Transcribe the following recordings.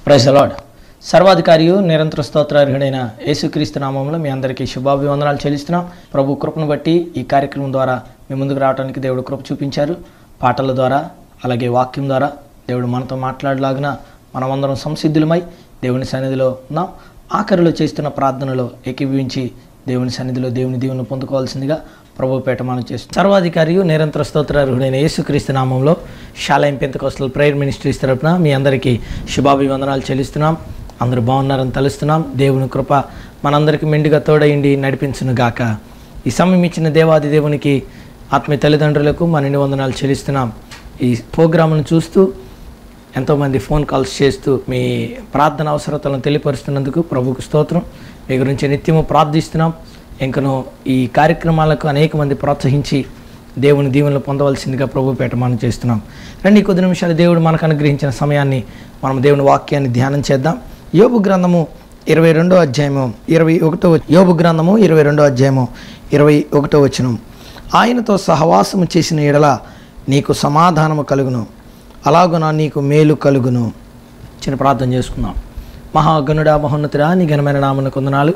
Praise the lord. సర్వాధికారియు నిరంతర స్తోత్రార్హుడైన యేసుక్రీస్తు నామంలో మీ అందరికీ శుభాభివందనాలు చెల్లిస్తున్నాం. ప్రభు కృపను బట్టి ఈ కార్యక్రమం ద్వారా మీ ముందుకు రావడానికి దేవుడు కృప చూపించారు. పాటల ద్వారా అలాగే వాక్యం ద్వారా దేవుడు మనతో మాట్లాడలాగిన మనమందరం సంసిద్ధులమై దేవుని సన్నిధిలో ఉన్నాం. ఆఖరిలో చేస్తున్న ప్రార్థనలో ఏకీభవించి దేవుని సన్నిధిలో దేవుని దీవెనను పొందుకోవాల్సిందిగా ప్రభు పేట మనం చేస్తున్నాం. సర్వాధికారియు నిరంతర స్తోత్రార్హుడైన యేసుక్రీస్తు నామంలో షాలైం పెంతెకోస్తల్ ప్రేయర్ మినిస్ట్రీస్ తరపున మీ అందరికీ శుభాభివందనాలు చెల్లిస్తున్నాం. అందరూ బాగున్నారని తలుస్తున్నాం. దేవుని కృప మనందరికీ మెండుగా తోడయిండి నడిపించును గాక. ఈ సమయం ఇచ్చిన దేవాది దేవునికి ఆత్మీయ తల్లిదండ్రులకు మన వందనాలు చెల్లిస్తున్నాం. ఈ ప్రోగ్రామ్ను చూస్తూ ఎంతోమంది ఫోన్ కాల్స్ చేస్తూ మీ ప్రార్థన అవసరతలను తెలియపరుస్తున్నందుకు ప్రభుకు స్తోత్రం. మీ గురించి నిత్యము ప్రార్థిస్తున్నాం. ఇంకను ఈ కార్యక్రమాలకు అనేక మంది ప్రోత్సహించి దేవుని దీవెనలు పొందవలసిందిగా ప్రభు పేట మనం చేస్తున్నాం. రండి, కొద్ది నిమిషాలు దేవుడు మనకు అనుగ్రహించిన సమయాన్ని మనం దేవుని వాక్యాన్ని ధ్యానం చేద్దాం. యోబు గ్రంథము 22వ అధ్యాయము 21వ యోబు గ్రంథము 22వ అధ్యాయము 21వ వచనం. ఆయనతో సహవాసము చేసిన ఎడల నీకు సమాధానము కలుగును, అలాగున నీకు మేలు కలుగును. చిన్న ప్రార్థన చేసుకుందాం. మహాగణుడా మహోన్నతుడా, నీ ఘనమైన నామమునకు వందనాలు.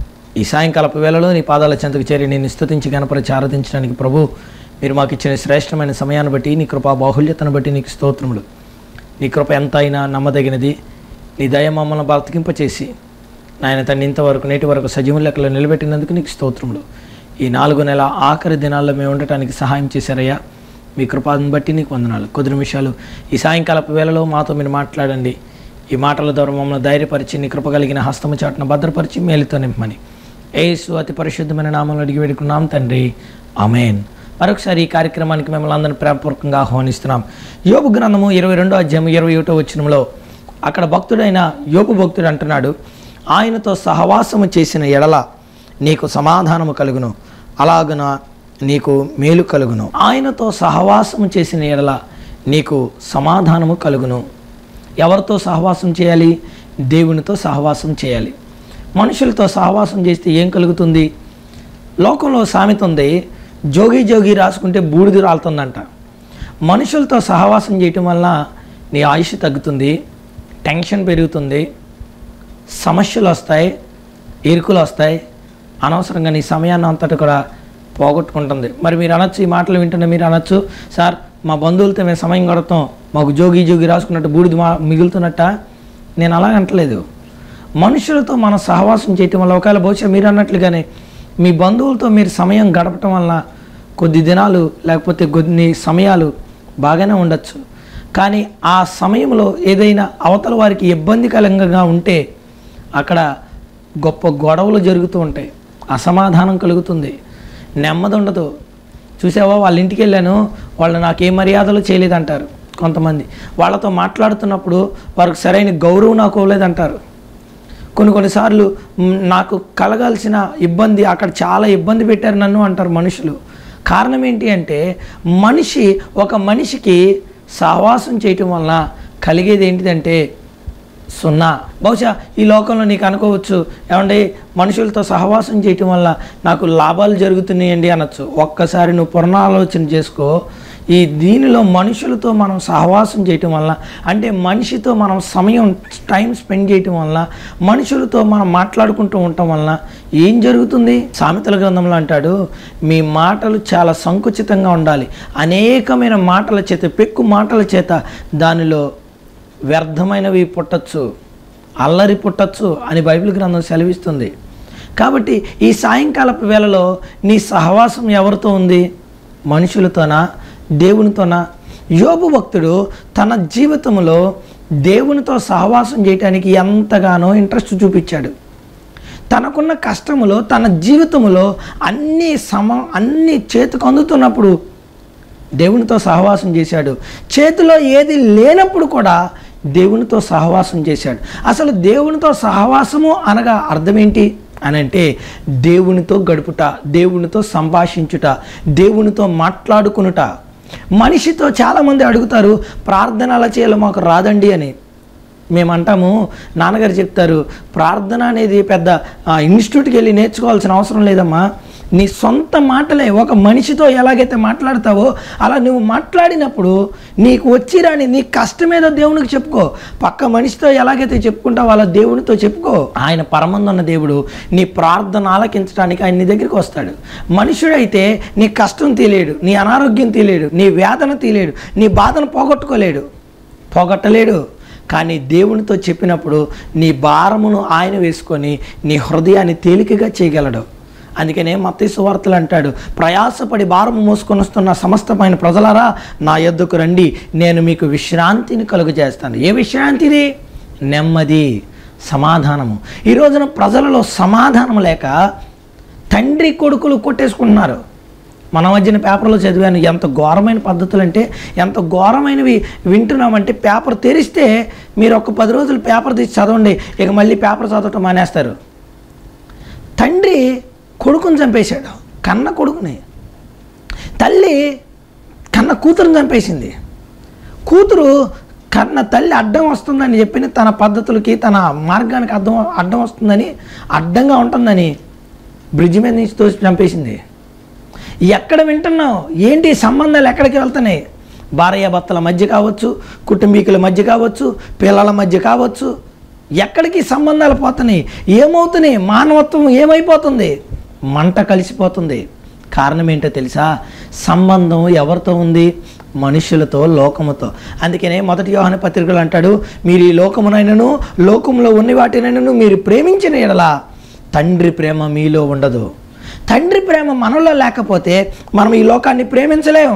ఈ సాయంకాలపు వేళలో నీ పాదాల చెంతకు చేరి నేను స్తుతించి గణపరిచి ఆరాధించడానికి ప్రభు మీరు మాకు ఇచ్చిన శ్రేష్టమైన సమయాన్ని బట్టి, నీ కృపా బాహుల్యతను బట్టి నీకు స్తోత్రములు. నీ కృప ఎంతైనా నమ్మదగినది. నీ దయ మమ్మల్ని బ్రతికింపచేసి నాయన తండ్రి ఇంతవరకు నేటి వరకు సజీవుల లెక్కలో నిలబెట్టినందుకు నీకు స్తోత్రములు. ఈ 4 నెలల ఆఖరి దినాల్లో మేము ఉండటానికి సహాయం చేశారయ్యా. మీ కృపాను బట్టి నీకు వందనాలు. కొద్ది నిమిషాలు ఈ సాయంకాలపు వేళలో మాతో మీరు మాట్లాడండి. ఈ మాటల ద్వారా మమ్మల్ని ధైర్యపరిచి నీ కృప కలిగిన హస్తము చాటున భద్రపరిచి మేలుతో నింపమని యేసు అతి పరిశుద్ధమైన నామంలో అడిగి వేడుకున్నాం తండ్రి, ఆమేన్. మరొకసారి ఈ కార్యక్రమానికి మిమ్మల్ని అందరినీ ప్రేమపూర్వకంగా ఆహ్వానిస్తున్నాం. యోబు గ్రంథము 22వ అధ్యాయం 21వ వచనంలో అక్కడ భక్తుడైన యోబు భక్తుడు అంటున్నాడు, ఆయనతో సహవాసము చేసిన ఎడల నీకు సమాధానము కలుగును, అలాగున నీకు మేలు కలుగును. ఆయనతో సహవాసము చేసిన ఎడల నీకు సమాధానము కలుగును. ఎవరితో సహవాసం చేయాలి? దేవునితో సహవాసం చేయాలి. మనుషులతో సహవాసం చేస్తే ఏం కలుగుతుంది? లోకంలో సామెత ఉంది, జోగి జోగి రాసుకుంటే బూడిద రాలుతుందంట. మనుషులతో సహవాసం చేయటం వల్ల నీ ఆయుష్ తగ్గుతుంది, టెన్షన్ పెరుగుతుంది, సమస్యలు వస్తాయి, ఇరుకులు వస్తాయి, అనవసరంగా నీ సమయాన్ని అంతటా కూడా పోగొట్టుకుంటుంది. మరి మీరు అనొచ్చు, ఈ మాటలు వింటున్న మీరు అనొచ్చు, సార్ మా బంధువులతో మేము సమయం గడతాం, మాకు జోగి జోగి రాసుకున్నట్టు బూడిద మిగులుతున్నట్ట. నేను అలా అంటలేదు. మనుషులతో మనం సహవాసం చేయటం వల్ల ఒకవేళ బహుశా మీరు అన్నట్లుగానే మీ బంధువులతో మీరు సమయం గడపటం వల్ల కొద్ది దినాలు లేకపోతే కొన్ని సమయాలు బాగానే ఉండొచ్చు. కానీ ఆ సమయంలో ఏదైనా అవతల వారికి ఇబ్బందికరంగా ఉంటే అక్కడ గొప్ప గొడవలు జరుగుతూ ఉంటాయి, అసమాధానం కలుగుతుంది, నెమ్మది ఉండదు. చూసావా, వాళ్ళ ఇంటికి వెళ్ళాను, వాళ్ళు నాకు ఏ మర్యాదలు చేయలేదంటారు. కొంతమంది వాళ్ళతో మాట్లాడుతున్నప్పుడు వారికి సరైన గౌరవం నాకు ఇవ్వలేదంటారు. కొన్నిసార్లు నాకు కలగాల్సిన ఇబ్బంది అక్కడ చాలా ఇబ్బంది పెట్టారు నన్ను అంటారు మనుషులు. కారణం ఏంటి అంటే ఒక మనిషికి సహవాసం చేయటం వలన కలిగేది ఏంటిదంటే సున్నా. బహుశా ఈ లోకంలో నీకు అనుకోవచ్చు, ఏమంటే మనుషులతో సహవాసం చేయటం వల్ల నాకు లాభాలు జరుగుతున్నాయండి అనొచ్చు. ఒక్కసారి నువ్వు పునరాలోచన చేసుకో. ఈ దీనిలో మనుషులతో మనం సహవాసం చేయటం వల్ల, అంటే మనిషితో మనం టైం స్పెండ్ చేయటం వల్ల, మనుషులతో మనం మాట్లాడుకుంటూ ఉండటం వల్ల ఏం జరుగుతుంది? సామెతల గ్రంథంలో అంటాడు, మీ మాటలు చాలా సంకుచితంగా ఉండాలి, అనేకమైన మాటల చేత, పెక్కు మాటల చేత దానిలో వ్యర్థమైనవి పుట్టచ్చు, అల్లరి పుట్టచ్చు అని బైబిల్ గ్రంథం సెలవిస్తుంది. కాబట్టి ఈ సాయంకాలపు వేళలో నీ సహవాసం ఎవరితో ఉంది? మనుషులతోనా, దేవునితోనా? యోబు భక్తుడు తన జీవితంలో దేవునితో సహవాసం చేయడానికి ఎంతగానో ఇంట్రెస్ట్ చూపించాడు. తనకున్న కష్టములో, తన జీవితంలో అన్నీ చేతికి అందుతున్నప్పుడు దేవునితో సహవాసం చేశాడు. చేతిలో ఏది లేనప్పుడు కూడా దేవునితో సహవాసం చేశాడు. అసలు దేవునితో సహవాసము అనగా అర్థం ఏంటి అని అంటే దేవునితో గడుపుట, దేవునితో సంభాషించుట, దేవునితో మాట్లాడుకునుట. మనిషితో చాలామంది అడుగుతారు, ప్రార్థన అలా చేయాలో మాకు రాదండి అని. మేమంటాము, నాన్నగారు చెప్తారు, ప్రార్థన అనేది పెద్ద ఇన్స్టిట్యూట్కి వెళ్ళి నేర్చుకోవాల్సిన అవసరం లేదమ్మా, నీ సొంత మాటలే. ఒక మనిషితో ఎలాగైతే మాట్లాడతావో అలా నువ్వు మాట్లాడినప్పుడు నీకు వచ్చి రాని నీ కష్టమేదో దేవునికి చెప్పుకో. పక్క మనిషితో ఎలాగైతే చెప్పుకుంటావో అలా దేవునితో చెప్పుకో. ఆయన పరమందున్న దేవుడు నీ ప్రార్థన ఆలకించడానికి ఆయన నీ దగ్గరికి వస్తాడు. మనుషుడైతే నీ కష్టం తెలియడు, నీ అనారోగ్యం తెలియడు, నీ వేదన తెలియడు, నీ బాధను పోగొట్టలేడు. కానీ దేవునితో చెప్పినప్పుడు నీ భారమును ఆయన వేసుకొని నీ హృదయాన్ని తేలికగా చేయగలడు. అందుకనే మత్తయి సువార్తలు అంటాడు, ప్రయాసపడి భారము మోసుకొని వస్తున్న సమస్తమైన ప్రజలారా నా యొద్దకు రండి, నేను మీకు విశ్రాంతిని కలుగజేస్తాను. ఏ విశ్రాంతిది? నెమ్మది, సమాధానము. ఈ రోజున ప్రజలలో సమాధానం లేక తండ్రి కొడుకులు కొట్టేసుకుంటున్నారు. మన మధ్యన పేపర్లో చదివాను, ఎంత ఘోరమైన పద్ధతులు అంటే ఎంత ఘోరమైనవి వింటున్నామంటే, పేపర్ తెరిస్తే మీరు ఒక 10 రోజులు పేపర్ తీసి చదవండి, ఇక మళ్ళీ పేపర్ చదవటం మానేస్తారు. తండ్రి కొడుకుని చంపేశాడు, కన్న కొడుకుని. తల్లి కన్న కూతురుని చంపేసింది. కూతురు కన్న తల్లి అడ్డం వస్తుందని చెప్పి తన పద్ధతులకి తన మార్గానికి అడ్డం వస్తుందని, అడ్డంగా ఉంటుందని బ్రిడ్జి మీద నుంచి తోసి చంపేసింది. ఎక్కడ వింటున్నావు? ఏంటి సంబంధాలు ఎక్కడికి వెళ్తున్నాయి? భార్యాభర్తల మధ్య కావచ్చు, కుటుంబీకుల మధ్య కావచ్చు, పిల్లల మధ్య కావచ్చు, ఎక్కడికి సంబంధాలు పోతున్నాయి? ఏమవుతున్నాయి? మానవత్వం ఏమైపోతుంది? మంట కలిసిపోతుంది. కారణం ఏంటో తెలుసా? సంబంధం ఎవరితో ఉంది? మనుషులతో, లోకముతో. అందుకనే 1 యోహాను పత్రికలో అంటాడు, మీరు ఈ లోకమునైనను లోకంలో ఉన్న వాటినైనను మీరు ప్రేమించిన యెడల తండ్రి ప్రేమ మీలో ఉండదు. తండ్రి ప్రేమ మనలో లేకపోతే మనం ఈ లోకాన్ని ప్రేమించలేము.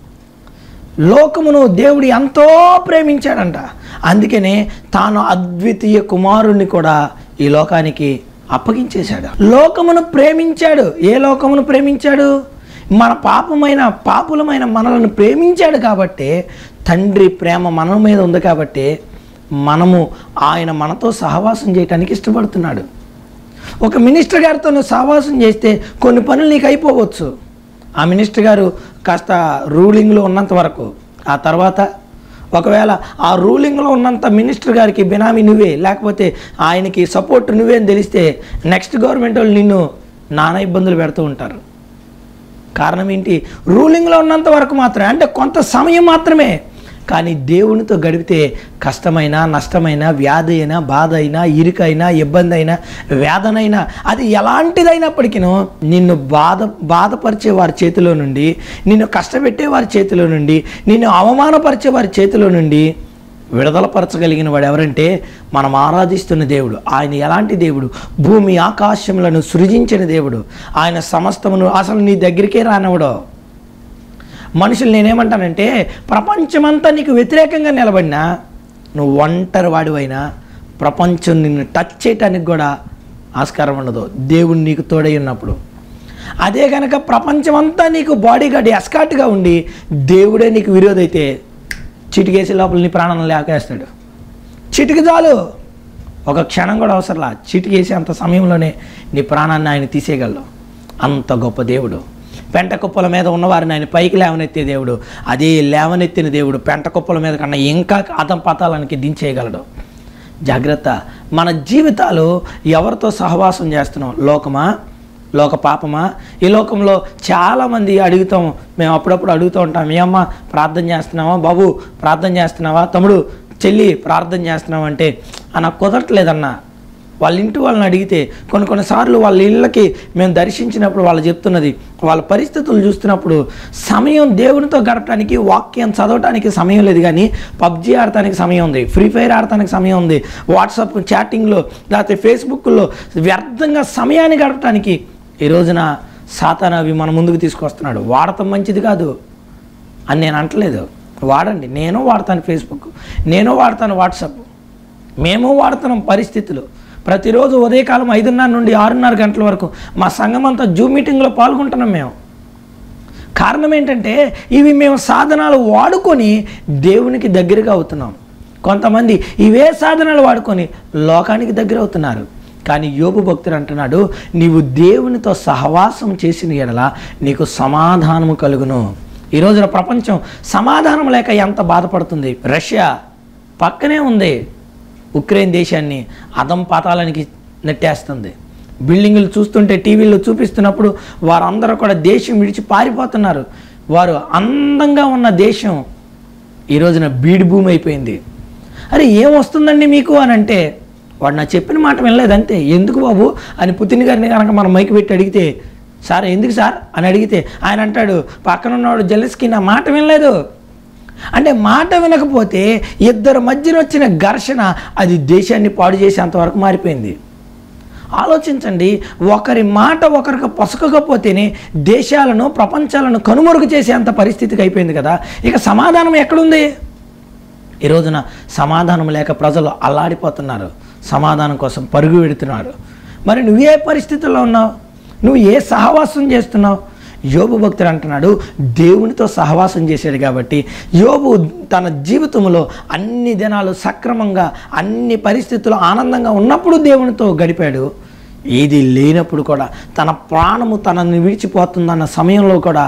లోకమును దేవుడు ఎంతో ప్రేమించాడంట. అందుకనే తాను అద్వితీయ కుమారుణ్ణి కూడా ఈ లోకానికి అప్పగించేశాడు. లోకమును ప్రేమించాడు. ఏ లోకమును ప్రేమించాడు? మన పాపులమైన మనలను ప్రేమించాడు. కాబట్టి తండ్రి ప్రేమ మన మీద ఉంది. కాబట్టి ఆయన మనతో సహవాసం చేయడానికి ఇష్టపడుతున్నాడు. ఒక మినిస్టర్ గారితో నువ్వు సహవాసం చేస్తే కొన్ని పనులు నీకు అయిపోవచ్చు. ఆ మినిస్టర్ గారు కాస్త రూలింగ్లో ఉన్నంత వరకు, ఆ తర్వాత ఒకవేళ ఆ రూలింగ్లో ఉన్నంత మినిస్టర్ గారికి బినామీ నువ్వే, లేకపోతే ఆయనకి సపోర్ట్ నువ్వే అని తెలిస్తే నెక్స్ట్ గవర్నమెంట్ వాళ్ళు నిన్ను నానా ఇబ్బందులు పెడుతూ ఉంటారు. కారణం ఏంటి? రూలింగ్లో ఉన్నంత వరకు మాత్రమే, అంటే కొంత సమయం మాత్రమే. కానీ దేవునితో గడిపితే కష్టమైన, నష్టమైన, వ్యాధి అయినా, బాధ అయినా, ఇరుకైనా, ఇబ్బంది అయినా, వేదనైనా, అది ఎలాంటిదైనప్పటికీ నిన్ను బాధపరిచే వారి చేతిలో నుండి, నిన్ను కష్టపెట్టే వారి చేతిలో నుండి, నిన్ను అవమానపరిచే వారి చేతిలో నుండి విడుదలపరచగలిగిన వాడు ఎవరంటే మనం ఆరాధిస్తున్న దేవుడు. ఆయన ఎలాంటి దేవుడు? భూమి ఆకాశములను సృజించిన దేవుడు. ఆయన సమస్తమును అసలు నీ దగ్గరికే రానివ్వడు. మనుషులు నేనేమంటానంటే, ప్రపంచమంతా నీకు వ్యతిరేకంగా నిలబడినా, నువ్వు ఒంటరి వాడివైనా ప్రపంచం నిన్ను టచ్ చేయటానికి కూడా ఆస్కారం ఉండదు, దేవుడు నీకు తోడై ఉన్నప్పుడు. అదే కనుక ప్రపంచమంతా నీకు బాడీగార్డ్, ఎస్కార్ట్గా ఉండి దేవుడే నీకు విరోధైతే చిటికేసి లోపల నీ ప్రాణం లేకేస్తాడు. చిటికి చాలు, ఒక క్షణం కూడా అవసరంలా. చిటికేసి అంత సమయంలోనే నీ ప్రాణాన్ని ఆయన తీసేయగలడు. అంత గొప్ప దేవుడు. పెంట కుప్పల మీద ఉన్నవారిని ఆయన పైకి లేవనెత్తే దేవుడు. అదే లేవనెత్తిన దేవుడు పెంట కుప్పల మీద కన్నా ఇంకా అతం పతాలానికి దించేయగలడు. జాగ్రత్త. మన జీవితాలు ఎవరితో సహవాసం చేస్తున్నాం? లోకమా, లోక పాపమా? ఈ లోకంలో చాలామంది అడుగుతాం, మేము అప్పుడప్పుడు అడుగుతూ ఉంటాం, ఏ అమ్మ ప్రార్థన చేస్తున్నావా బాబు, ప్రార్థన చేస్తున్నావా తమ్ముడు, చెల్లి ప్రార్థన చేస్తున్నావా అంటే నాకు కుదరట్లేదన్నా. వాళ్ళ ఇంటి వాళ్ళని అడిగితే కొన్నిసార్లు వాళ్ళ ఇళ్ళకి మేము దర్శించినప్పుడు వాళ్ళు చెప్తున్నది, వాళ్ళ పరిస్థితులు చూస్తున్నప్పుడు సమయం దేవునితో గడపడానికి, వాక్యం చదవటానికి సమయం లేదు, కానీ పబ్జీ ఆడటానికి సమయం ఉంది, ఫ్రీ ఫైర్ ఆడటానికి సమయం ఉంది, వాట్సాప్ చాటింగ్లో లేకపోతే ఫేస్బుక్లో వ్యర్థంగా సమయాన్ని గడపటానికి ఈ రోజున సాతాను అవి మన ముందుకు తీసుకొస్తున్నాడు. వాడటం మంచిది కాదు అని నేను అంటలేదు, వాడండి. నేను వాడతాను ఫేస్బుక్, నేను వాడతాను వాట్సాప్, మేము వాడుతున్నాం. పరిస్థితులు ప్రతిరోజు ఉదయకాలం 5:30 నుండి 6:30 గంటల వరకు మా సంఘం అంతా జూమ్ మీటింగ్లో పాల్గొంటున్నాం మేము. కారణం ఏంటంటే ఇవి మేము సాధనాలు వాడుకొని దేవునికి దగ్గరగా అవుతున్నాం. కొంతమంది ఇవే సాధనాలు వాడుకొని లోకానికి దగ్గర అవుతున్నారు. కానీ యోబు భక్తుడు అంటున్నాడు, నీవు దేవునితో సహవాసం చేసిన యెడల నీకు సమాధానము కలుగును. ఈ రోజున ప్రపంచం సమాధానం లేక ఎంత బాధపడుతుంది. రష్యా పక్కనే ఉంది, ఉక్రెయిన్ దేశాన్ని అధం పాతాళానికి నెట్టేస్తుంది. బిల్డింగులు చూస్తుంటే టీవీల్లో చూపిస్తున్నప్పుడు వారందరూ కూడా దేశం విడిచి పారిపోతున్నారు. వారు అందంగా ఉన్న దేశం ఈ రోజున బీడు భూమి అయిపోయింది. అరే ఏం వస్తుందండి మీకు అని అంటే, వాడు నా చెప్పిన మాట వినలేదంతే. ఎందుకు బాబు అని పుతిన్ గారిని కనుక మనం మైకి పెట్టి అడిగితే, సార్ ఎందుకు సార్ అని అడిగితే ఆయన అంటాడు, పక్కన ఉన్నవాడు జెలెన్స్కీ నా మాట వినలేదు. అంటే మాట వినకపోతే ఇద్దరు మధ్యన వచ్చిన ఘర్షణ అది దేశాన్ని పాడు చేసేంతవరకు మారిపోయింది. ఆలోచించండి, ఒకరి మాట ఒకరికి పొసకకపోతేనే దేశాలను ప్రపంచాలను కనుమరుగు చేసేంత పరిస్థితికి అయిపోయింది కదా. ఇక సమాధానం ఎక్కడుంది? ఈ రోజున సమాధానం లేక ప్రజలు అల్లాడిపోతున్నారు, సమాధానం కోసం పరుగు పెడుతున్నారు. మరి నువ్వే పరిస్థితుల్లో ఉన్నావు? నువ్వు ఏ సహవాసం చేస్తున్నావు? యోబు భక్తుడు అంటున్నాడు, దేవునితో సహవాసం చేశాడు కాబట్టి యోబు తన జీవితంలో అన్ని దినాలు సక్రమంగా అన్ని పరిస్థితుల్లో ఆనందంగా ఉన్నప్పుడు దేవునితో గడిపాడు. ఏది లేనప్పుడు కూడా తన ప్రాణము తనని విడిచిపోతుందన్న సమయంలో కూడా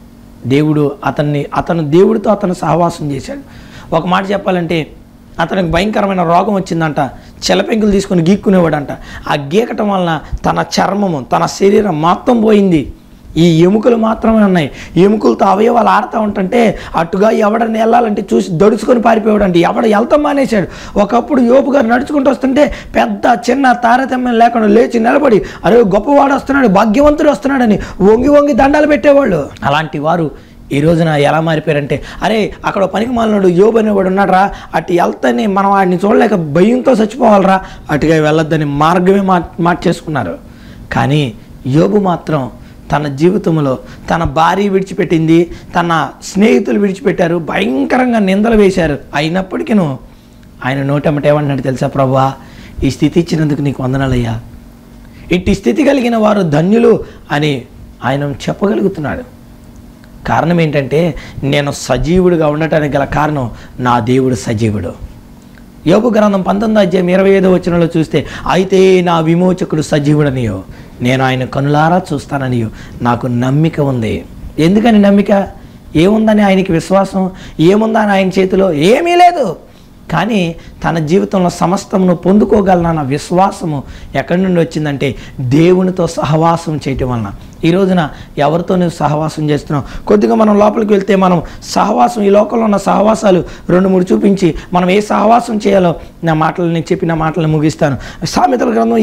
అతను దేవుడితో అతను సహవాసం చేశాడు. ఒక మాట చెప్పాలంటే, అతనికి భయంకరమైన రోగం వచ్చిందంట. చెలపెంకులు తీసుకొని గీక్కునేవాడంట. ఆ గీకటం వలన తన చర్మము తన శరీరం మొత్తం పోయింది. ఈ ఎముకలు మాత్రమే ఉన్నాయి. ఎముకలతో అవయవాలు ఆడుతూ ఉంటుంటే అటుగా ఎవడని వెళ్ళాలంటే చూసి దడుచుకొని పారిపోయాడంటే ఎవడ వెళ్తాం మానేశాడు. ఒకప్పుడు యోబు గారు నడుచుకుంటూ వస్తుంటే పెద్ద చిన్న తారతమ్యం లేకుండా లేచి నిలబడి, అరే గొప్పవాడు వస్తున్నాడు, భాగ్యవంతుడు వస్తున్నాడని వంగి వంగి దండాలు పెట్టేవాళ్ళు. అలాంటి వారు ఈ రోజున ఎలా మారిపోయారంటే, అరే అక్కడ పనికి మాలినాడు యోబు అనేవాడు ఉన్నాడు రా, అటు వెళ్తానే మనం వాడిని చూడలేక భయంతో చచ్చిపోవాలరా, అటుగా వెళ్ళొద్దని మార్గమే మార్చేసుకున్నారు. కానీ యోబు మాత్రం తన జీవితంలో తన భార్య విడిచిపెట్టింది, తన స్నేహితులు విడిచిపెట్టారు, భయంకరంగా నిందలు వేశారు. అయినప్పటికీ ఆయన నోటమ్మట ఏమన్నాడు తెలుసా? ప్రభువా, ఈ స్థితి ఇచ్చినందుకు నీకు వందనాలయ్యా, ఇట్టి స్థితి కలిగిన వారు ధన్యులు అని ఆయన చెప్పగలుగుతున్నాడు. కారణం ఏంటంటే, నేను సజీవుడిగా ఉండటానికి గల కారణం నా దేవుడు సజీవుడు. యోబు గ్రంథం 19:25 చూస్తే, అయితే నా విమోచకుడు సజీవుడనియో, నేను ఆయన కనులారా చూస్తాననియో నాకు నమ్మిక ఉంది. ఎందుకని నమ్మిక? ఏముందని ఆయనకి విశ్వాసం? ఏముందని ఆయన చేతిలో? ఏమీ లేదు. కానీ తన జీవితంలో సమస్తమును పొందుకోగలనన్న విశ్వాసము ఎక్కడి నుండి వచ్చిందంటే దేవునితో సహవాసం చేయటం వలన. ఈ రోజున ఎవరితో నువ్వు సహవాసం చేస్తున్నావు? కొద్దిగా మనం లోపలికి వెళ్తే మనం సహవాసం, ఈ లోకంలో ఉన్న సహవాసాలు 2-3 చూపించి మనం ఏ సహవాసం చేయాలో నేను చెప్పిన మాటలను ముగిస్తాను. సామెతల గ్రంథం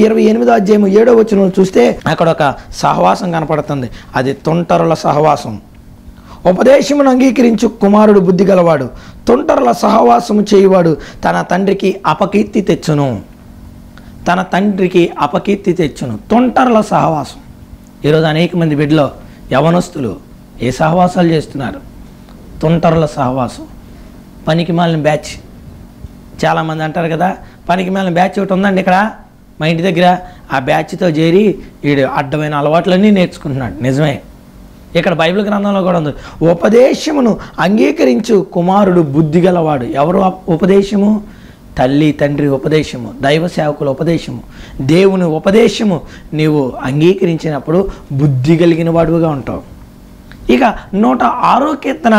28:7 చూస్తే అక్కడ ఒక సహవాసం కనపడుతుంది. అది తుంటరుల సహవాసం. ఉపదేశమును అంగీకరించు కుమారుడు బుద్ధి గలవాడు, తుంటరుల సహవాసము చేయువాడు తన తండ్రికి అపకీర్తి తెచ్చును. తన తండ్రికి అపకీర్తి తెచ్చును. తుంటరుల సహవాసం. ఈరోజు అనేక మంది బిడ్డలో యవనస్తులు ఏ సహవాసాలు చేస్తున్నారు? తుంటరుల సహవాసం. పనికి మాలిన బ్యాచ్. చాలామంది అంటారు కదా, పనికి మాలిన బ్యాచ్ ఒకటి ఉందండి ఇక్కడ మా ఇంటి దగ్గర, ఆ బ్యాచ్తో చేరి వీడు అడ్డమైన అలవాట్లన్నీ నేర్చుకుంటున్నాడు. నిజమే, ఇక్కడ బైబిల్ గ్రంథంలో కూడా ఉంది, ఉపదేశమును అంగీకరించు కుమారుడు బుద్ధి గలవాడు. ఎవరు ఉపదేశము? తల్లి తండ్రి ఉపదేశము, దైవ సేవకుల ఉపదేశము, దేవుని ఉపదేశము నీవు అంగీకరించినప్పుడు బుద్ధి కలిగిన వాడుగా ఉంటావు. ఇక 106వ కీర్తన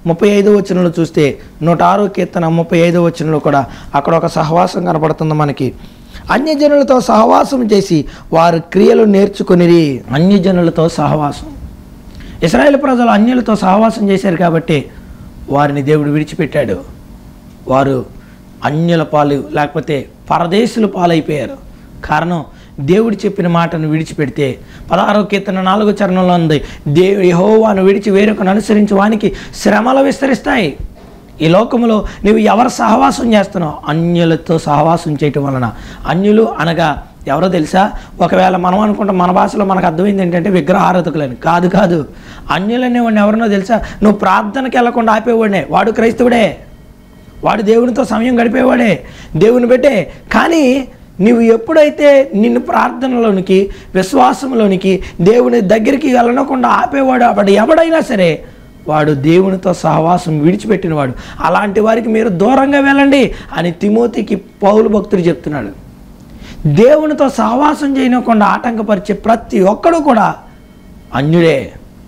35 చూస్తే 106వ కీర్తన 35 కూడా అక్కడ ఒక సహవాసం కనపడుతుంది మనకి. అన్యజనులతో సహవాసం చేసి వారు క్రియలు నేర్చుకునిరి. అన్యజనులతో సహవాసం. ఇశ్రాయేలు ప్రజలు అన్యులతో సహవాసం చేశారు కాబట్టి వారిని దేవుడు విడిచిపెట్టాడు. వారు అన్యుల పాలు లేకపోతే పరదేశుల పాలైపోయారు. కారణం, దేవుడు చెప్పిన మాటను విడిచిపెడితే 16వ కీర్తన 4వ ఉంది, యెహోవాను విడిచి వేరొకను అనుసరించి వానికి శ్రమలు విస్తరిస్తాయి. ఈ లోకంలో నువ్వు ఎవరు సహవాసం చేస్తున్నావు? అన్యులతో సహవాసం చేయటం వలన. అన్యులు అనగా ఎవరో తెలుసా? ఒకవేళ మనం అనుకుంటాం, మన భాషలో మనకు అర్థమైంది ఏంటంటే విగ్రహారాధకులని. కాదు. అన్యులనే వాడిని ఎవరినో తెలుసా? నువ్వు ప్రార్థనకి వెళ్ళకుండా ఆపేవాడే వాడు క్రైస్తవుడే, వాడు దేవునితో సమయం గడిపేవాడే, దేవుని పెట్టే. కానీ నువ్వు ఎప్పుడైతే నిన్ను ప్రార్థనలోనికి విశ్వాసంలోనికి దేవుని దగ్గరికి వెళ్ళనకుండా ఆపేవాడు వాడు ఎవడైనా సరే వాడు దేవునితో సహవాసం విడిచిపెట్టినవాడు. అలాంటి వారికి మీరు దూరంగా వెళ్ళండి అని తిమోతికి పౌలు భక్తుడు చెప్తున్నాడు. దేవునితో సహవాసం చేయకుండా ఆటంకపరిచే ప్రతి ఒక్కడు కూడా అన్యుడే.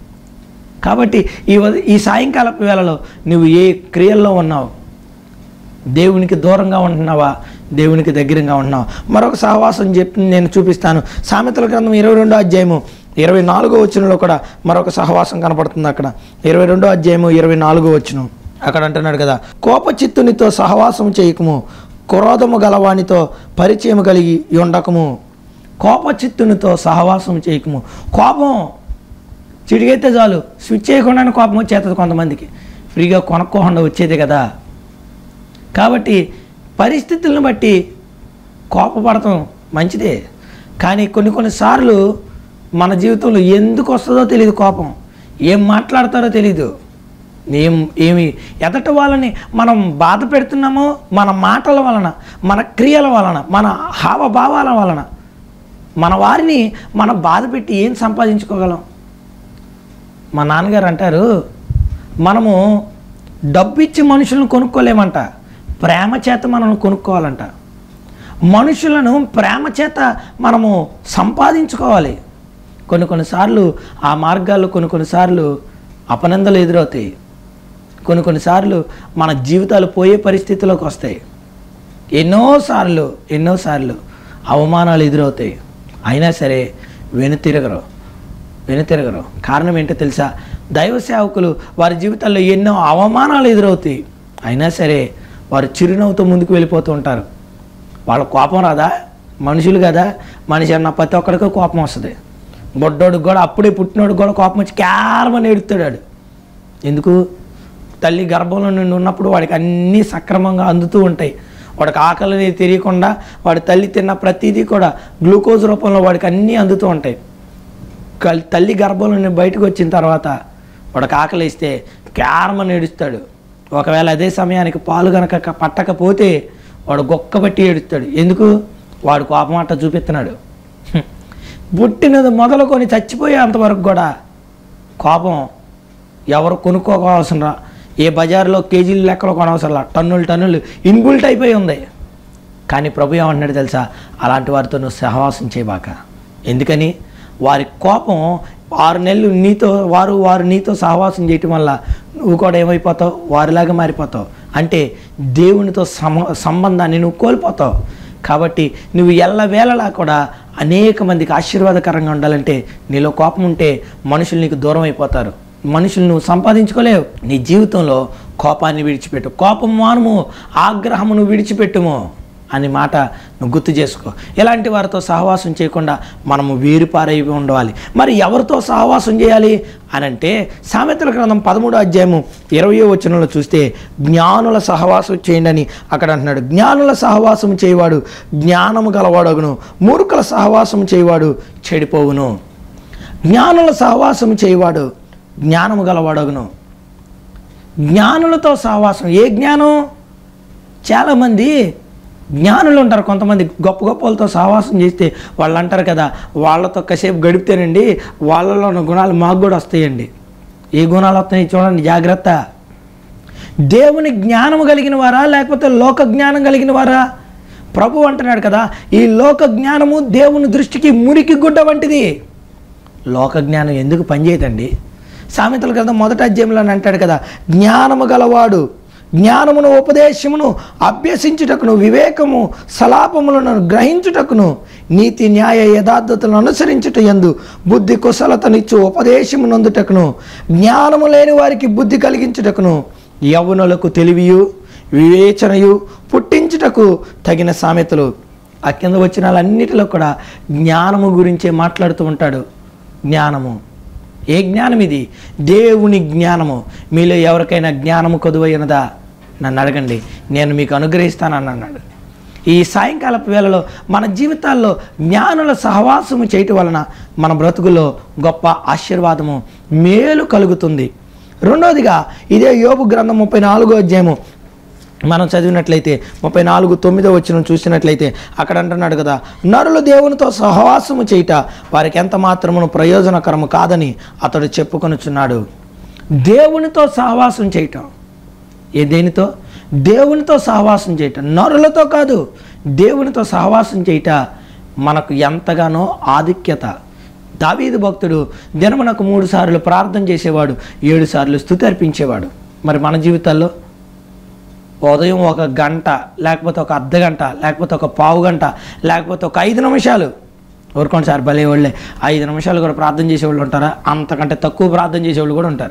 కాబట్టి ఈ సాయంకాలపు వేళలో నువ్వు ఏ క్రియల్లో ఉన్నావు? దేవునికి దూరంగా ఉంటున్నావా? దేవునికి దగ్గరగా ఉంటున్నాం. మరొక సహవాసం నేను చూపిస్తాను. సామెతల గ్రంథం 22వ అధ్యాయము 24వ వచనంలో కూడా మరొక సహవాసం కనపడుతుంది. అక్కడ 22వ అధ్యాయము 24వ వచనం అక్కడ అంటున్నాడు కదా, కోపచిత్తునితో సహవాసం చేయకము, క్రోధము గలవానితో పరిచయం కలిగి ఉండకము. కోపచిత్తునితో సహవాసం చేయకము. కోపం చిడిగైతే చాలు, స్విచ్ చేయకుండానే కోపం వచ్చేస్తుంది కొంతమందికి. ఫ్రీగా కొనుక్కోకుండా వచ్చేదే కదా. కాబట్టి పరిస్థితులను బట్టి కోపపడటం మంచిదే. కానీ కొన్నిసార్లు మన జీవితంలో ఎందుకు వస్తుందో తెలియదు కోపం, ఏం మాట్లాడతారో తెలీదు, ఏమి ఎదట వాళ్ళని మనం బాధ పెడుతున్నామో మన మాటల వలన, మన క్రియల వలన, మన హావభావాల వలన మన వారిని మనం బాధ పెట్టి ఏం సంపాదించుకోగలం? మా నాన్నగారు అంటారు, మనము డబ్బు ఇచ్చి మనుషులను కొనుక్కోలేమంట, ప్రేమ చేత మనల్ని కొనుక్కోవాలంట. మనుషులను ప్రేమ చేత మనము సంపాదించుకోవాలి. కొన్నిసార్లు ఆ మార్గాల్లో కొన్నిసార్లు అపనందలు ఎదురవుతాయి. కొన్నిసార్లు మన జీవితాలు పోయే పరిస్థితిలోకి వస్తాయి. ఎన్నోసార్లు అవమానాలు ఎదురవుతాయి. అయినా సరే వెనుతిరగరు. కారణం ఏంటో తెలుసా? దైవ సేవకులు వారి జీవితాల్లో ఎన్నో అవమానాలు ఎదురవుతాయి. అయినా సరే వారు చిరునవ్వుతో ముందుకు వెళ్ళిపోతూ ఉంటారు. వాళ్ళ కోపం రాదా? మనుషులు కదా, మనిషి అన్న ప్రతి ఒక్కడికి కోపం వస్తుంది. బొడ్డోడికి కూడా, అప్పుడే పుట్టినోడికి కూడా కోపం వచ్చి కేవలం ఏడుస్తాడు. ఎందుకు? తల్లి గర్భంలో నుండి ఉన్నప్పుడు వాడికి అన్నీ సక్రమంగా అందుతూ ఉంటాయి. వాడికి ఆకలి తెలియకుండా వాడి తల్లి తిన్న ప్రతిదీ కూడా గ్లూకోజ్ రూపంలో వాడికి అన్నీ అందుతూ ఉంటాయి. తల్లి గర్భంలో నుండి బయటకు వచ్చిన తర్వాత వాడికి ఆకలి వేస్తే కేరమని ఏడుస్తాడు. ఒకవేళ అదే సమయానికి పాలు కనుక పట్టకపోతే వాడు గొక్కబట్టి ఏడుస్తాడు. ఎందుకు? వాడు కోపం అట్ట చూపిస్తున్నాడు. పుట్టినది మొదలుకొని చచ్చిపోయే అంతవరకు కూడా కోపం ఎవరు కొనుక్కోవాల్సిన, ఏ బజార్లో కేజీలు లెక్కలో కొనవసరంలా, టన్నులు ఇన్బుల్ట్ అయిపోయి ఉంది. కానీ ప్రభు ఏమంటున్నాడు తెలుసా? అలాంటి వారితో నువ్వు సహవాసం చేయబాక. ఎందుకని? వారి కోపం 6 నెలలు వారు నీతో సహవాసం చేయటం వల్ల నువ్వు కూడా ఏమైపోతావు? వారిలాగా మారిపోతావు. అంటే దేవునితో సంబంధాన్ని నువ్వు కోల్పోతావు. కాబట్టి నువ్వు ఎల్లవేళలా కూడా అనేక మందికి ఆశీర్వాదకరంగా ఉండాలంటే నీలో కోపం ఉంటే మనుషులు నీకు దూరం అయిపోతారు. మనుషులు నువ్వు సంపాదించుకోలేవు. నీ జీవితంలో కోపాన్ని విడిచిపెట్టు. కోపం మానుము, ఆగ్రహమును విడిచిపెట్టుము అని మాట నువ్వు గుర్తు చేసుకో. ఇలాంటి వారితో సహవాసం చేయకుండా మనము వేరుపారై ఉండాలి. మరి ఎవరితో సహవాసం చేయాలి అని అంటే సామెతల గ్రంథం 13వ అధ్యాయము 20వ వచనంలో చూస్తే జ్ఞానుల సహవాసం చేయండి అని అక్కడ అంటున్నాడు. జ్ఞానుల సహవాసం చేయవాడు జ్ఞానము గలవాడగును, మూర్ఖుల సహవాసం చేయవాడు చెడిపోవును. జ్ఞానుల సహవాసం చేయవాడు జ్ఞానము గలవాడగును. జ్ఞానులతో సహవాసం. ఏ జ్ఞానం? చాలామంది జ్ఞానులు ఉంటారు. కొంతమంది గొప్ప వాళ్ళతో సహవాసం చేస్తే వాళ్ళు అంటారు కదా, వాళ్ళతో కాసేపు గడిపితేనండి వాళ్ళలో ఉన్న గుణాలు మాకు కూడా వస్తాయండి. ఏ గుణాలు వస్తాయి చూడండి, జాగ్రత్త. దేవుని జ్ఞానం కలిగిన వారా లేకపోతే లోక జ్ఞానం కలిగిన వారా? ప్రభు అంటున్నాడు కదా, ఈ లోక జ్ఞానము దేవుని దృష్టికి మురికి గుడ్డ వంటిది. లోక జ్ఞానం ఎందుకు పనిచేయదండి? సామెతల గ్రంథం 1వ అధ్యాయంలో అంటాడు కదా, జ్ఞానము గలవాడు జ్ఞానమును ఉపదేశమును అభ్యసించుటకును, వివేకము సలాపములను గ్రహించుటకును, నీతి న్యాయ యథార్థతలను అనుసరించుట యందు బుద్ధి కుశలతనిచ్చు ఉపదేశము నందుటకును, జ్ఞానము లేని వారికి బుద్ధి కలిగించుటకును, యవ్వనులకు తెలివియు వివేచనయు పుట్టించుటకు తగిన సామెతలు. ఆ కింద వచనాలన్నిటిలో కూడా జ్ఞానము గురించే మాట్లాడుతూ ఉంటాడు. జ్ఞానము. ఏ జ్ఞానం ఇది? దేవుని జ్ఞానము. మీలో ఎవరికైనా జ్ఞానము కొదువైనదా? నన్ను అడగండి, నేను మీకు అనుగ్రహిస్తానని అన్నాడు. ఈ సాయంకాలపు వేళలో మన జీవితాల్లో జ్ఞానుల సహవాసము చేయటం వలన మన బ్రతుకుల్లో గొప్ప ఆశీర్వాదము, మేలు కలుగుతుంది. రెండవదిగా ఇదే యోబు గ్రంథం 34వ అధ్యాయము మనం చదివినట్లయితే 34:9 వచనం చూసినట్లయితే అక్కడ అంటున్నాడు కదా, నరులు దేవునితో సహవాసము చేయుట వారికి ఎంత మాత్రమును ప్రయోజనకరము కాదని అతడు చెప్పుకొనుచున్నాడు. దేవునితో సహవాసం చేయటం. ఏ దేనితో? దేవునితో సహవాసం చేయటం. నరులతో కాదు, దేవునితో సహవాసం చేయట మనకు ఎంతగానో ఆధిక్యత. దావీదు భక్తుడు దినమునకు 3 సార్లు ప్రార్థన చేసేవాడు, 7 సార్లు స్తుతి అర్పించేవాడు. మరి మన జీవితాల్లో ఉదయం 1 గంట, లేకపోతే ఒక అర్ధ గంట, లేకపోతే ఒక పావు గంట, లేకపోతే ఒక 5 నిమిషాలు, ఊరుకోండి సార్ భలే వాళ్ళే, 5 నిమిషాలు కూడా ప్రార్థన చేసేవాళ్ళు ఉంటారా? అంతకంటే తక్కువ ప్రార్థన చేసేవాళ్ళు కూడా ఉంటారు.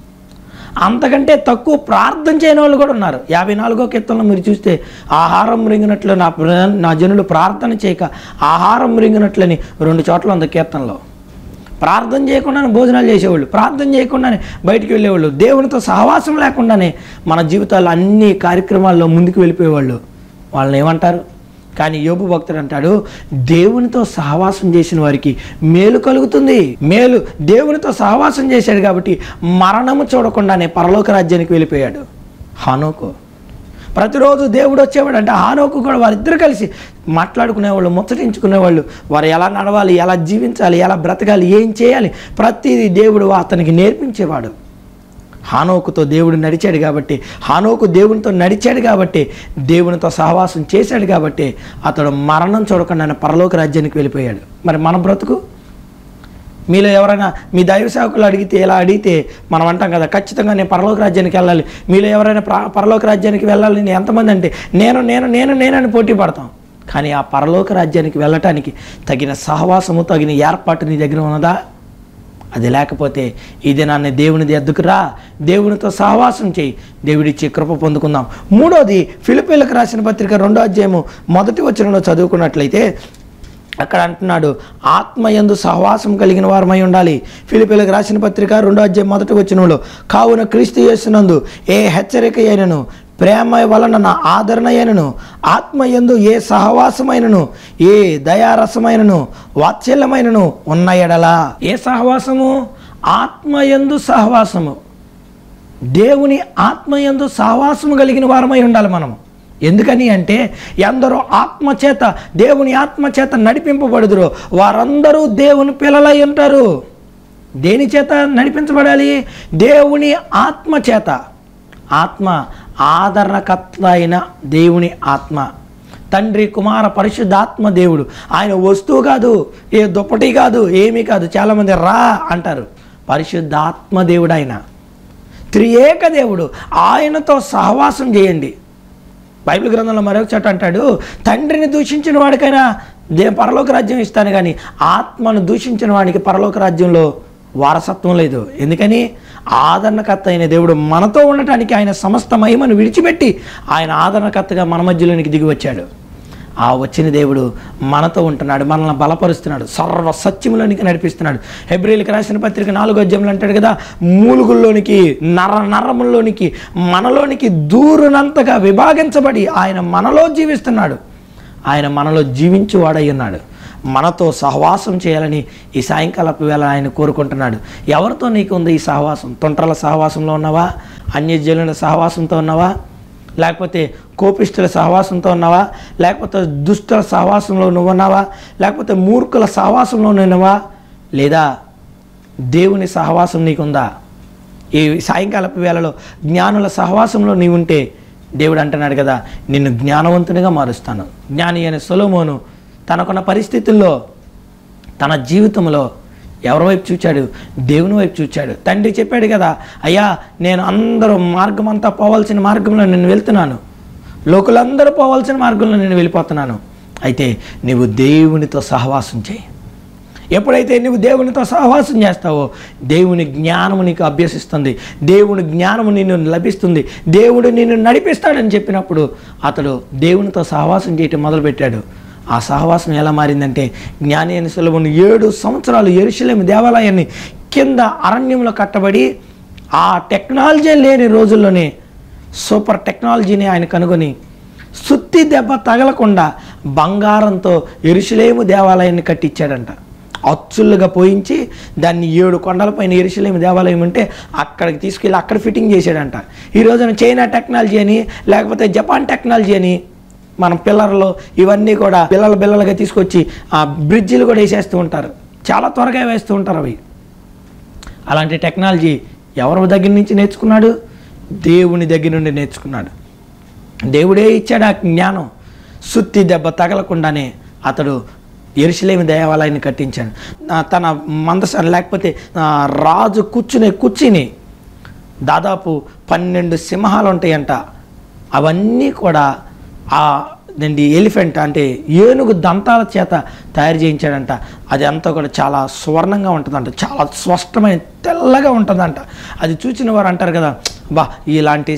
అంతకంటే తక్కువ ప్రార్థన చేయని వాళ్ళు కూడా ఉన్నారు. 54వ కీర్తనలో మీరు చూస్తే, ఆహారం మృంగినట్లు నా జనులు ప్రార్థన చేయక ఆహారం మృంగినట్లని 2 చోట్ల ఉంది కీర్తనలో. ప్రార్థన చేయకుండానే భోజనాలు చేసేవాళ్ళు, ప్రార్థన చేయకుండానే బయటికి వెళ్ళేవాళ్ళు, దేవునితో సహవాసం లేకుండానే మన జీవితాల్లో అన్ని కార్యక్రమాల్లో ముందుకు వెళ్ళిపోయేవాళ్ళు. వాళ్ళని ఏమంటారు? కానీ యోబు భక్తుడు అంటాడు, దేవునితో సహవాసం చేసిన వారికి మేలు కలుగుతుంది. మేలు, దేవునితో సహవాసం చేశాడు కాబట్టి మరణము చూడకుండానే పరలోక రాజ్యానికి వెళ్ళిపోయాడు. హానోకు ప్రతిరోజు దేవుడు వచ్చేవాడు అంటే హానోకు కూడా వారిద్దరు కలిసి మాట్లాడుకునేవాళ్ళు, ముచ్చటించుకునేవాళ్ళు. వారు ఎలా నడవాలి, ఎలా జీవించాలి, ఎలా బ్రతకాలి, ఏం చేయాలి, ప్రతిదీ దేవుడు అతనికి నేర్పించేవాడు. హానోకుతో దేవుడు నడిచాడు కాబట్టి, హానోకు దేవునితో నడిచాడు కాబట్టి, దేవునితో సహవాసం చేశాడు కాబట్టి అతడు మరణం చూడకుండా పరలోక రాజ్యానికి వెళ్ళిపోయాడు. మరి మన బ్రతుకు? మీలో ఎవరైనా మీ దైవ సేవకులు అడిగితే, ఎలా అడిగితే మనం అంటాం కదా, ఖచ్చితంగా నేను పరలోక రాజ్యానికి వెళ్ళాలి. మీలో ఎవరైనా పరలోక రాజ్యానికి వెళ్ళాలని ఎంతమంది అంటే నేనని పోటీ పడతాం. కానీ ఆ పరలోక రాజ్యానికి వెళ్ళటానికి తగిన సహవాసము, తగిన ఏర్పాటు నీ దగ్గర ఉన్నదా? అది లేకపోతే ఈ దినాన్ని దేవునిది ఎద్దుకురా, దేవునితో సహవాసం చేయి, దేవుడిచ్చే కృప పొందుకుందాం. 3వది ఫిలిప్పీలకు రాసిన పత్రిక 2వ అధ్యాయము 1వ వచనంలో చదువుకున్నట్లయితే అక్కడ అంటున్నాడు, ఆత్మయందు సహవాసం కలిగిన వారమై ఉండాలి. ఫిలిప్పీలకు రాసిన పత్రిక 2వ అధ్యాయం 1వ వచనంలో, కావున క్రీస్తు యేసునందు ఏ హెచ్చరిక అయినను, ప్రేమ వలన నా ఆదరణ అయినను, ఆత్మయందు ఏ సహవాసమైనను, ఏ దయారసమైనను, వాత్సల్యమైనను ఉన్న ఎడలా. ఏ సహవాసము? ఆత్మయందు సహవాసము. దేవుని ఆత్మయందు సహవాసము కలిగిన వారమై ఉండాలి మనము. ఎందుకని అంటే, ఎందరో ఆత్మచేత, దేవుని ఆత్మచేత నడిపింపబడుదురో వారందరూ దేవుని పిల్లలై ఉంటారు. దేని చేత నడిపించబడాలి? దేవుని ఆత్మచేత. ఆత్మ ఆదరణకర్త అయిన దేవుని ఆత్మ, తండ్రి కుమార పరిశుద్ధాత్మ దేవుడు. ఆయన వస్తువు కాదు, ఏ దుప్పటి కాదు, ఏమీ కాదు. చాలామంది రా అంటారు. పరిశుద్ధాత్మ దేవుడు ఆయన, త్రియేక దేవుడు. ఆయనతో సహవాసం చేయండి. బైబిల్ గ్రంథంలో మరొక చోట అంటాడు, తండ్రిని దూషించిన వాడికైనా పరలోక రాజ్యం ఇస్తాను, కానీ ఆత్మను దూషించిన వాడికి పరలోక రాజ్యంలో వారసత్వం లేదు. ఎందుకని? ఆదరణకర్త అయిన దేవుడు మనతో ఉండటానికి ఆయన సమస్త మహిమను విడిచిపెట్టి ఆయన ఆదరణకర్తగా మన మధ్యలోనికి దిగి వచ్చాడు. ఆ వచ్చిన దేవుడు మనతో ఉంటున్నాడు, మనల్ని బలపరుస్తున్నాడు, సర్వ సత్యములోనికి నడిపిస్తున్నాడు. హెబ్రీయులకు రాసిన పత్రిక 4వ అధ్యాయంలో అంటాడు కదా, మూలుగుల్లోనికి, నరముల్లోనికి, మనలోనికి దూరునంతగా విభాగించబడి ఆయన మనలో జీవిస్తున్నాడు. ఆయన మనలో జీవించువాడై ఉన్నాడు. మనతో సహవాసం చేయాలని ఈ సాయంకాలపు వేళ ఆయన కోరుకుంటున్నాడు. ఎవరితో నీకు ఉంది ఈ సహవాసం? తొంటల సహవాసంలో ఉన్నావా? అన్యజనుల సహవాసంతో ఉన్నావా? లేకపోతే కోపిష్ఠుల సహవాసంతో ఉన్నావా? లేకపోతే దుష్టుల సహవాసంలో నువ్వు ఉన్నావా? లేకపోతే మూర్ఖుల సహవాసంలో ఉన్నావా? లేదా దేవుని సహవాసం నీకుందా? ఈ సాయంకాలపు వేళలో జ్ఞానుల సహవాసంలో నీవుంటే దేవుడు అంటున్నాడు కదా, నిన్ను జ్ఞానవంతునిగా మారుస్తాను. జ్ఞాని అయిన సొలొమోను తనకున్న పరిస్థితుల్లో, తన జీవితంలో ఎవరి వైపు చూచాడు? దేవుని వైపు చూచాడు. తండ్రి చెప్పాడు కదా, అయ్యా నేను అందరూ మార్గం అంతా పోవాల్సిన మార్గంలో నేను వెళ్తున్నాను, లోకులందరూ పోవాల్సిన మార్గంలో నేను వెళ్ళిపోతున్నాను. అయితే నువ్వు దేవునితో సహవాసం చేయి. ఎప్పుడైతే నువ్వు దేవునితో సహవాసం చేస్తావో దేవుని జ్ఞానము నీకు అభ్యసిస్తుంది, దేవుని జ్ఞానము నిన్ను లభిస్తుంది, దేవుడు నిన్ను నడిపిస్తాడని చెప్పినప్పుడు అతడు దేవునితో సహవాసం చేయటం మొదలుపెట్టాడు. ఆ సహవాసం ఎలా మారిందంటే, జ్ఞాని అయిన సొలొమోను 7 సంవత్సరాలు యెరూషలేము దేవాలయాన్ని కింద అరణ్యంలో కట్టబడి, ఆ టెక్నాలజీ లేని రోజుల్లోనే సూపర్ టెక్నాలజీని ఆయన కనుగొని సుత్తి దెబ్బ తగలకుండా బంగారంతో యెరూషలేము దేవాలయాన్ని కట్టించాడంట. అచ్చులుగా పోయించి దాన్ని 7 కొండలపైన యెరూషలేము దేవాలయం ఉంటే అక్కడికి తీసుకెళ్ళి అక్కడ ఫిట్టింగ్ చేశాడంట. ఈ రోజున చైనా టెక్నాలజీ అని, లేకపోతే జపాన్ టెక్నాలజీ అని మనం పిల్లర్లు ఇవన్నీ కూడా బిల్లలుగా తీసుకొచ్చి ఆ బ్రిడ్జిలు కూడా వేసేస్తూ ఉంటారు. చాలా త్వరగా వేస్తూ ఉంటారు అవి. అలాంటి టెక్నాలజీ ఎవరి దగ్గర నుంచి నేర్చుకున్నాడు? దేవుని దగ్గర నుండి నేర్చుకున్నాడు. దేవుడే ఇచ్చాడు ఆ జ్ఞానం. సుత్తి దెబ్బ తగలకుండానే అతడు యెరూషలేము దేవాలయాన్ని కట్టించాడు. తన మందసాన్ని, లేకపోతే రాజు కూర్చునే కుర్చీని దాదాపు 12 సింహాలు ఉంటాయంట. అవన్నీ కూడా ఆ ఎలిఫెంట్ అంటే ఏనుగు దంతాల చేత తయారు చేయించాడంట. అది అంతా కూడా చాలా సువర్ణంగా ఉంటుందంట, చాలా స్పష్టమైన తెల్లగా ఉంటుందంట. అది చూసిన వారు అంటారు కదా, బా ఇలాంటి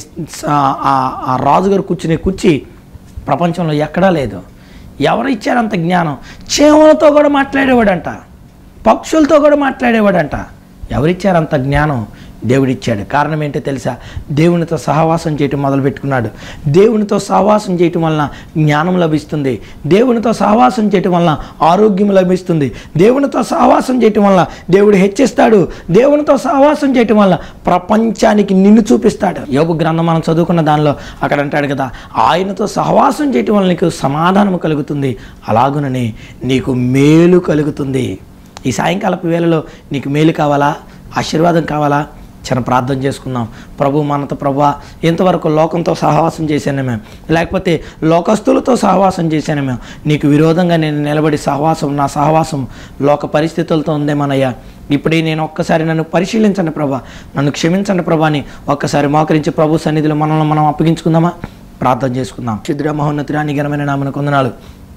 ఆ రాజుగారు కూర్చునే కుర్చీ ప్రపంచంలో ఎక్కడా లేదు. ఎవరు ఇచ్చారంత జ్ఞానం? చేమలతో కూడా మాట్లాడేవాడంట, పక్షులతో కూడా మాట్లాడేవాడంట. ఎవరిచ్చారంత జ్ఞానం? దేవుడిచ్చాడు. కారణం ఏంటో తెలుసా? దేవునితో సహవాసం చేయటం మొదలుపెట్టుకున్నాడు. దేవునితో సహవాసం చేయటం వలన జ్ఞానం లభిస్తుంది. దేవునితో సహవాసం చేయటం వలన ఆరోగ్యం లభిస్తుంది. దేవునితో సహవాసం చేయటం వలన దేవుడు హెచ్చిస్తాడు. దేవునితో సహవాసం చేయటం వలన ప్రపంచానికి నిన్ను చూపిస్తాడు. యోబు గ్రంథం మనం చదువుకున్న దానిలో అక్కడ అంటాడు కదా, ఆయనతో సహవాసం చేయటం వల్ల నీకు సమాధానం కలుగుతుంది, అలాగునని నీకు మేలు కలుగుతుంది. ఈ సాయంకాలపు వేళలో నీకు మేలు కావాలా? ఆశీర్వాదం కావాలా? చిన్న ప్రార్థన చేసుకుందాం. ప్రభు మనతో, ప్రభు ఇంతవరకు లోకంతో సహవాసం చేశాను మేము, లేకపోతే లోకస్తులతో సహవాసం చేశాను మేము, నీకు విరోధంగా నేను నిలబడి నా సహవాసం లోక పరిస్థితులతో ఉందేమనయ్యా. ఇప్పుడే నేను ఒక్కసారి నన్ను పరిశీలించండి ప్రభా, నన్ను క్షమించండి ప్రభా అని ఒక్కసారి మోకరించి ప్రభు సన్నిధిలో మనల్ని మనం అప్పగించుకుందామా? ప్రార్థన చేసుకుందాం. శుద్ర మహోన్నతుడా నీ ఘనమైన నామమునకు వందనాలు.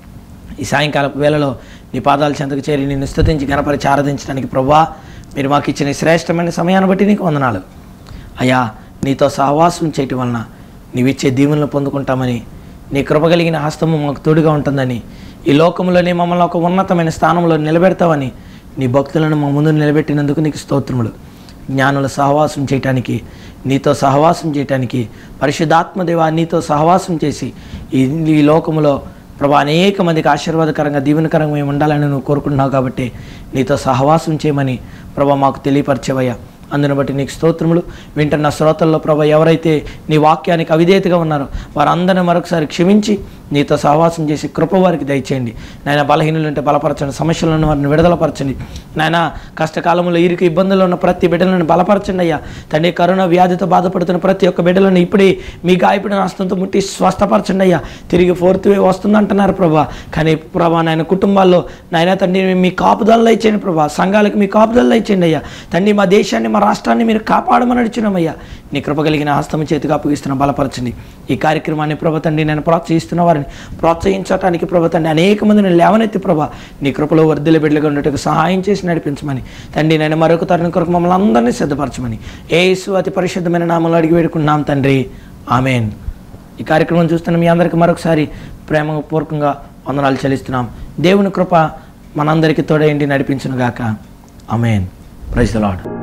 ఈ సాయంకాలపు వేళలో నీ పాదాల చెంతకు చేరి నిన్ను స్తుతించి ఘనపరిచి ఆరాధించడానికి ప్రభువా మీరు మాకు ఇచ్చిన శ్రేష్టమైన సమయాన్ని బట్టి నీకు వందనాలు అయ్యా. నీతో సహవాసం చేయటం వలన నీవిచ్చే దీవెనలు పొందుకుంటామని, నీ కృప కలిగిన హస్తము మాకు తోడుగా ఉంటుందని, ఈ లోకంలోనే మమ్మల్ని ఒక ఉన్నతమైన స్థానంలో నిలబెడతావని నీ భక్తులను మా ముందు నిలబెట్టినందుకు నీకు స్తోత్రములు. జ్ఞానుల సహవాసం చేయటానికి, నీతో సహవాసం చేయటానికి పరిశుద్ధాత్మదేవా నీతో సహవాసం చేసి ఈ లోకములో ప్రభా అనేక మందికి ఆశీర్వాదకరంగా దీవెనకరంగా మేము ఉండాలని నువ్వు కోరుకుంటున్నావు. కాబట్టి నీతో సహవాసం చేయమని ప్రభా మాకు తెలియపరిచేవయ్యా. అందుని బట్టి నీకు స్తోత్రములు. వింటున్న శ్రోతల్లో ప్రభా ఎవరైతే నీ వాక్యానికి అవిధేయతగా ఉన్నారో వారందరినీ మరొకసారి క్షమించి నీతో సహవాసం చేసి కృప వారికి దయచేయండి. నాయన బలహీనులు ఉంటే బలపరచండి, సమస్యలను వారిని విడుదలపరచండి. నాయన కష్టకాలంలో ఇరుకు ఇబ్బందుల్లో ఉన్న ప్రతి బిడ్డలను బలపరచండి అయ్యా. తండ్రి కరోనా వ్యాధితో బాధపడుతున్న ప్రతి ఒక్క బిడ్డలను ఇప్పుడే మీ గాయపడిన హస్తంతో ముట్టి స్వస్థపరచండి అయ్యా. తిరిగి 4th wave వస్తుందంటున్నారు ప్రభా, కానీ ప్రభా నాయన కుటుంబాల్లో నాయన తండ్రి మీ కాపుదలలో ఇచ్చేయండి ప్రభా, సంఘాలకు మీ కాపుదలలో ఇచ్చేయండి అయ్యా. తండ్రి మా దేశాన్ని మా రాష్ట్రాన్ని మీరు కాపాడమని నడిచినామయ్యా. నీ కృప కలిగిన హస్తము చేతిగా అప్పగిస్తున్న బలపరచండి. ఈ కార్యక్రమాన్ని ప్రభా తండ్రి నేను ప్రోత్సహిస్తున్న వారిని ప్రోత్సహించడానికి ప్రభా తండ్రి అనేక మందిని లేవనెత్తి ప్రభా నీ కృపలో వర్ధిల్ల బిడ్డలుగా ఉండేటకు సహాయం చేసి నడిపించమని తండ్రి నేను మరొక తరుణ కొరకు మమ్మల్ని అందరినీ సిద్ధపరచమని యేసు అతి పరిశుద్ధమైన నామములో అడిగి వేడుకుంటున్నాం తండ్రి, ఆమెన్. ఈ కార్యక్రమం చూస్తున్న మీ అందరికీ మరొకసారి ప్రేమపూర్వకంగా వందనాలు చెల్లిస్తున్నాం. దేవుని కృప మనందరికీ తోడైండి నడిపించును గాక. ఆమెన్. Praise the lord.